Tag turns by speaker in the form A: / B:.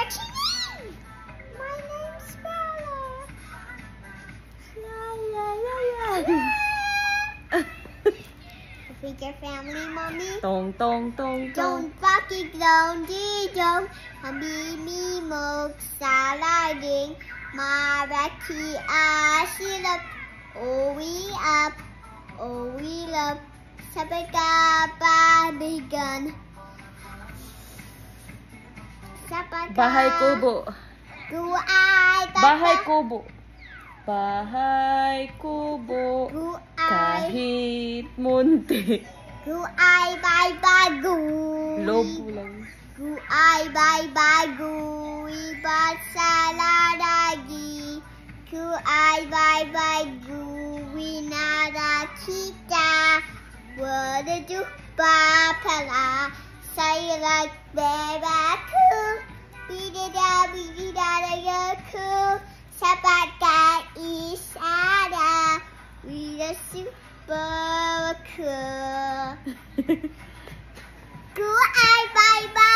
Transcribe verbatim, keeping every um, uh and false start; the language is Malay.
A: What's your name? My name's Bella. La la la la. With your family, mommy.
B: Tongtongtong
A: Tong Pakitong Pakitong. Kami mi mộc xà la đình. Ma ba ki a si lấp. Oh we up. Oh we love. Sapaka ba bigan. Sapaka.
B: Bahay kubo.
A: Gu ai ta.
B: Bahay kubo. Bahay kubo.
A: Gu ai.
B: Kahit munti.
A: Gu ai bye bye gu.
B: Lobo lang.
A: Gu ai bye bye gu. Ibat sa ladagi. Gu ai bye bye gu. Winada kita. Wada jumpa pala. Saya like bebaku. Bidada bidada yaku. Sapaka isada. Wida super cool. Go I bye bye.